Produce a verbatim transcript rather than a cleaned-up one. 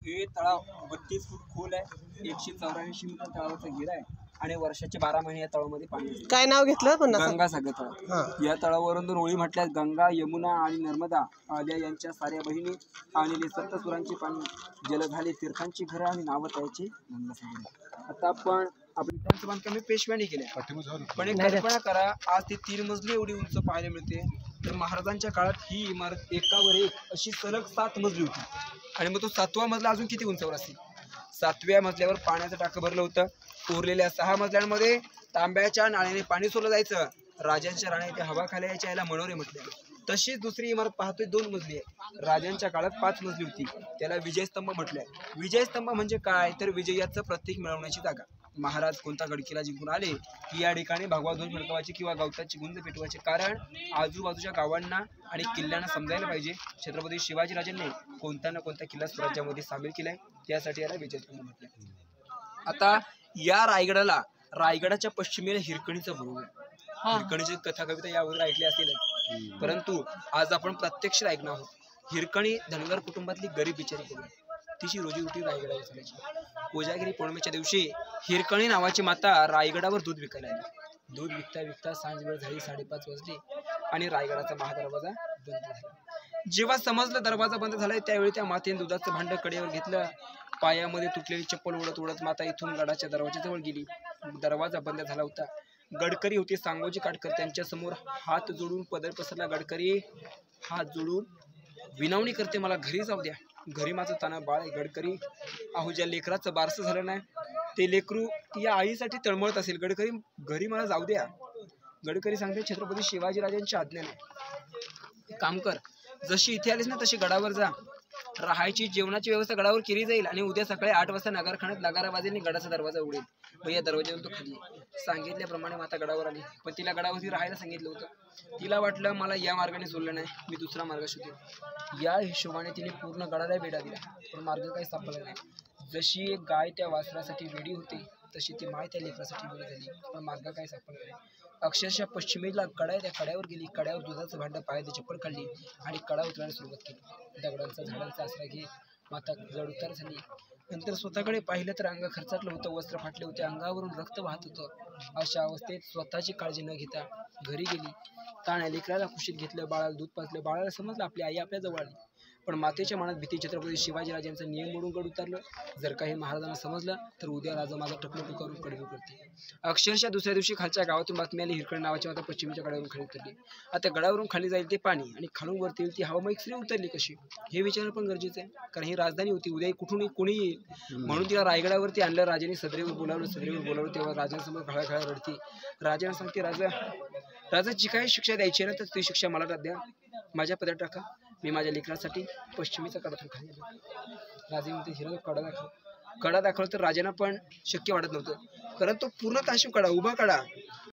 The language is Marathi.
हे तळाव बत्तीस फूट खोल आहे, एकशे चौऱ्याऐंशी मीटर तळावाचा घेरा आहे आणि वर्षाचे बारा महिने या तळामध्ये पाणी असते. काय नाव घेतलं पण गंगासागर तळाव. या तळावरून दोन ओळी म्हटल्यास गंगा, यमुना आणि नर्मदा आल्या यांच्या साऱ्या बहिणी आणि सप्तसुरांची पाणी जल झाले तीर्थांची घरं आणि नावं त्याची गंगासागर. आता आपण आपल्या त्यांचं बांधकाम पेशव्याने केले, पण एक कल्पना करा, आज ती तीन मजली एवढी उंच पाहायला मिळते. तर महाराजांच्या काळात ही इमारत एकावर एक अशी सलग सात मजली होती आणि मग तो सातवा मजला अजून किती उंचावर असेल. सातव्या मजल्यावर पाण्याचं टाकं भरलं होतं. उरलेल्या सहा मजल्यांमध्ये तांब्याच्या नाण्याने पाणी सोडलं जायचं. राजांच्या राणे त्या हवा खाल्या याच्या याला मनोरे म्हटले. तशीच दुसरी इमारत पाहतोय दोन मजली आहे. राजांच्या काळात पाच मजली होती, त्याला विजयस्तंभ म्हटलंय. विजयस्तंभ म्हणजे काय तर विजयाचं प्रतीक मिळवण्याची जागा. महाराज कोणता गडकिल्ला जिंकून आले की या ठिकाणी भगवा ध्वज फडकवायचे किंवा गवताची गुंज पेटवायचे, कारण आजूबाजूच्या गावांना आणि किल्ल्यांना समजायला पाहिजे छत्रपती शिवाजीराजांनी कोणता ना कोणता किल्ला स्वराज्यामध्ये सामील केलाय, त्यासाठी याला विजयस्तंभ म्हटलंय. आता या रायगडाला रायगडाच्या पश्चिमेला हिरकणीचा बुरुज आहे. हिरकणीची कथा कविता यावर ऐकली असेल, परंतु आज आपण प्रत्यक्ष ऐकणार आहोत. हिरकणी धनगर कुटुंबातली गरीब बिचारी कुटुंब, तिची रोजीरोटी रायगडावर चालायची. कोजागिरी पौर्णिमेच्या दिवशी हिरकणी नावाची माता रायगडावर दूध विकायला आली. दूध विकता विकता सांज वेळ झाली, साडेपाच वाजले आणि रायगडाचा महादरवाजा बंद झाला. जेव्हा समजलं दरवाजा बंद झालाय त्यावेळी त्या मातेने दुधाचं भांड कडेवर घेतलं. पायामध्ये तुटलेली चप्पल उडत उडत माता इथून गडाच्या दरवाजाजवळ गेली. दरवाजा बंद झाला होता. गडकरी होते सांगोजी काटकर, त्यांच्या समोर हात जोडून पदर पसरला. गडकरी हात जोडून विनवणी करते, मला घरी जाऊ द्या, घरी माझं ताना बाळ आहे. गडकरी अहो ज्या लेकराचं बारसं झालं नाही ते लेकरू या आईसाठी तळमळत असेल, गडकरी घरी मला जाऊ द्या. गडकरी सांगते, छत्रपती शिवाजीराजांची आज्ञा नाही, काम कर, जशी इथे आलीस ना तशी गडावर जा. राहायची जेवणाची व्यवस्था गडावर केली जाईल आणि उद्या सकाळी आठ वाजता नगारखान्यात नगारा वाजेल, गडाचा दरवाजा उघडेल. मग या दरवाज्यातून तो खाली सांगितल्याप्रमाणे माता गडावर आली, पण तिला गडावरती राहायला सांगितलं होतं. तिला वाटलं मला या मार्गाने सोडलं नाही, मी दुसरा मार्ग शोधेल. या हिशोबाने तिने पूर्ण गडाला वेढा दिला, पण मार्ग काही सापडला नाही. जशी एक गाय त्या वासरासाठी वेडी होते तशी ती माय त्या लेकरासाठी वेडी झाली, पण मार्ग काही सापडला नाही. अक्षरशः पश्चिमेला कडा त्या कड्यावर गेली. कड्यावर दुधाचं भांडं पायाची चप्पल काढली आणि कडा उतरायला सुरुवात केली. दगडांचा झाडांचा आसरा घेत माता जड उतार झाली. नंतर स्वतःकडे पाहिलं तर अंग खर्चाटलं होतं, वस्त्र फाटले होते, अंगावरून रक्त वाहत होतं. अशा अवस्थेत स्वतःची काळजी न घेता घरी गेली. ताण्या लेकराला कुशीत घेतलं, बाळाला दूध पाजलं. बाळाला समजलं आपली आई आपल्या जवळ आली, पण मातेच्या मनात भीती. छत्रपती शिवाजीराजांचा नियम मोडून गड उतरलं. जर काही महाराजांना समजलं तर उद्या राजा माझा टकलं पुकारून कडवी करते. अक्षरशः दुसऱ्या दिवशी खालच्या गावातून बातमी आली, हिरकणी नावाची माता पश्चिमेच्या गडावरून खाली उतरली. आता गडावरून खाली जाईल ते पाणी आणि खालून वरती येईल ती हवा, मग स्त्री उतरली कशी हे विचारणं पण गरजेचं आहे, कारण ही राजधानी होती, उद्या कुठून कोणी येईल. म्हणून तिला रायगडावरती आणलं. राजाने सदरेवर बोलावलं. सदरेवर बोलावलं तेव्हा राजांसमोर घळाघळा रडती. राजाने सांगते, राजा राजा जी काही शिक्षा द्यायची ना तर ती शिक्षा मला द्या, माझ्या पदरात टाका, मी माझ्या लेकरासाठी पश्चिमेचा कडातून खाली आलो. राजे म्हणते, हिरा कडा दाखव. कडा दाखवला तर राजांना पण शक्य वाटत नव्हतं, कारण तो पूर्ण ताशीव कडा, उभा कडा.